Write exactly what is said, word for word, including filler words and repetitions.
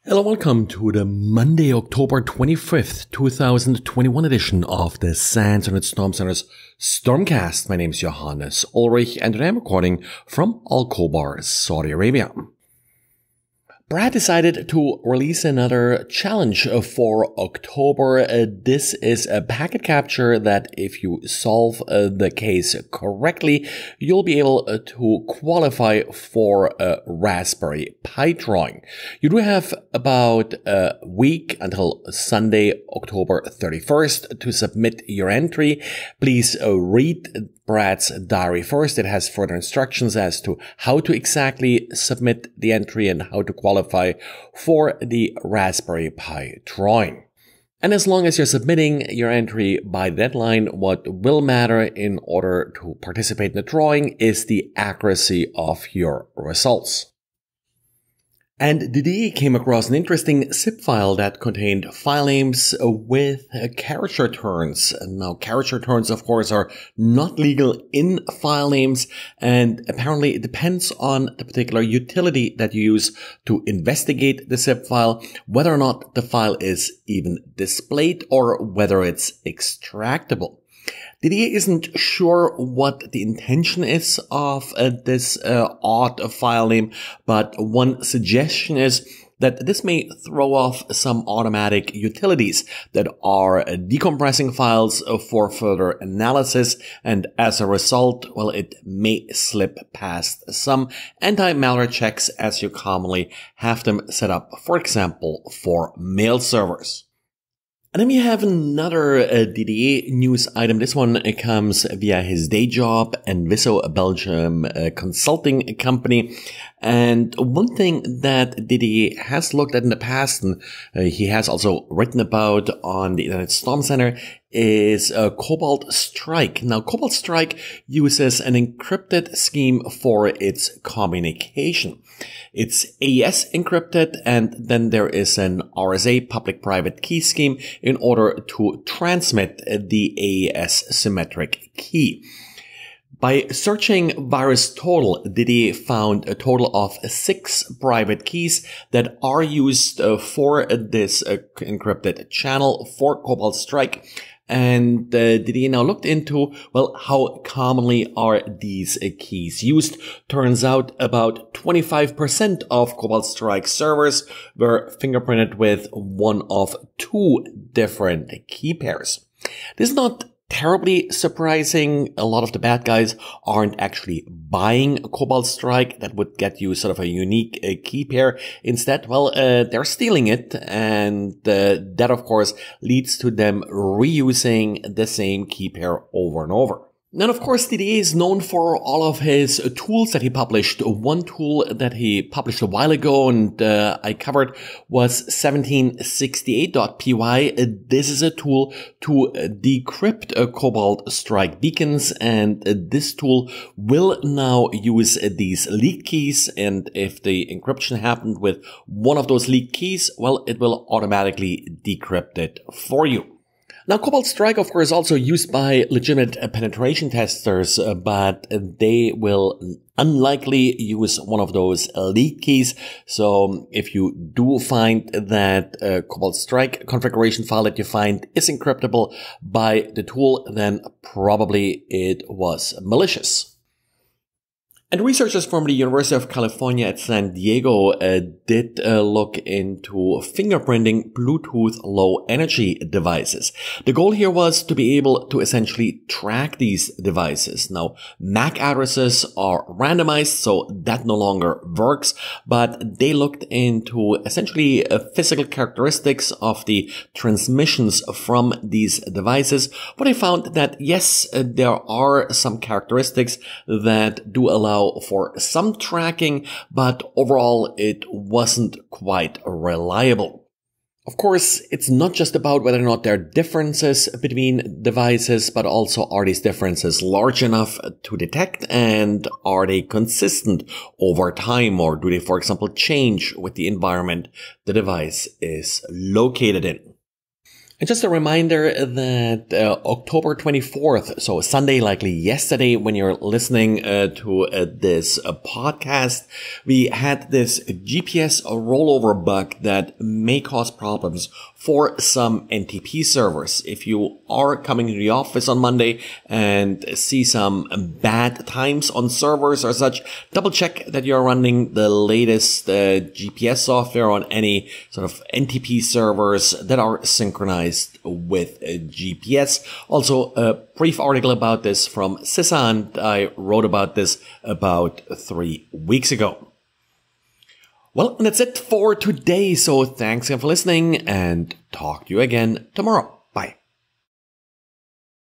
Hello, welcome to the Monday, October twenty-fifth, two thousand twenty-one edition of the SANS and Storm Center's Stormcast. My name is Johannes Ulrich and today I'm recording from Al Khobar, Saudi Arabia. Brad decided to release another challenge for October. Uh, this is a packet capture that if you solve uh, the case correctly, you'll be able uh, to qualify for a Raspberry Pi drawing. You do have about a week until Sunday, October thirty-first to submit your entry. Please uh, read Brad's diary first. It has further instructions as to how to exactly submit the entry and how to qualify for the Raspberry Pi drawing. And as long as you're submitting your entry by deadline, what will matter in order to participate in the drawing is the accuracy of your results. And Didier came across an interesting zip file that contained file names with character turns. Now, character turns, of course, are not legal in file names, and apparently it depends on the particular utility that you use to investigate the zip file, whether or not the file is even displayed or whether it's extractable. Didier isn't sure what the intention is of uh, this uh, odd file name, but one suggestion is that this may throw off some automatic utilities that are decompressing files for further analysis, and as a result, well, it may slip past some anti-malware checks as you commonly have them set up, for example, for mail servers. And then we have another uh, Didier news item. This one uh, comes via his day job and Viso, a Belgium uh, consulting company. And one thing that Didier has looked at in the past, and uh, he has also written about on the Internet Storm Center, is uh, Cobalt Strike. Now, Cobalt Strike uses an encrypted scheme for its communication. It's A E S encrypted, and then there is an R S A public-private key scheme in order to transmit the A E S symmetric key. By searching VirusTotal, Didier found a total of six private keys that are used uh, for this uh, encrypted channel for Cobalt Strike. And uh, Didier now looked into, well, how commonly are these uh, keys used. Turns out about twenty-five percent of Cobalt Strike servers were fingerprinted with one of two different key pairs. This is not terribly surprising. A lot of the bad guys aren't actually buying Cobalt Strike. That would get you sort of a unique uh, key pair. Instead, well, uh, they're stealing it, and uh, that, of course, leads to them reusing the same key pair over and over. Now, of course, Didier is known for all of his uh, tools that he published. One tool that he published a while ago and uh, I covered was seventeen sixty-eight dot P Y. Uh, this is a tool to uh, decrypt uh, Cobalt Strike beacons, and uh, this tool will now use uh, these leaked keys, and if the encryption happened with one of those leaked keys, well, it will automatically decrypt it for you. Now, Cobalt Strike, of course, is also used by legitimate uh, penetration testers, uh, but uh, they will unlikely use one of those uh, leak keys. So if you do find that uh, Cobalt Strike configuration file that you find is encryptable by the tool, then probably it was malicious. And researchers from the University of California at San Diego uh, did uh, look into fingerprinting Bluetooth low energy devices. The goal here was to be able to essentially track these devices. Now, M A C addresses are randomized, so that no longer works, but they looked into essentially uh, physical characteristics of the transmissions from these devices. But I found that yes, uh, there are some characteristics that do allow for some tracking, but overall it wasn't quite reliable. Of course, it's not just about whether or not there are differences between devices, but also are these differences large enough to detect, and are they consistent over time, or do they, for example, change with the environment the device is located in? And just a reminder that uh, October twenty-fourth, so Sunday, likely yesterday, when you're listening uh, to uh, this uh, podcast, we had this G P S rollover bug that may cause problems for some N T P servers. If you are coming to the office on Monday and see some bad times on servers or such, double check that you're running the latest uh, G P S software on any sort of N T P servers that are synchronized with uh, G P S. Also, a brief article about this from CISA, and I wrote about this about three weeks ago. Well, and that's it for today. So thanks again for listening, and talk to you again tomorrow.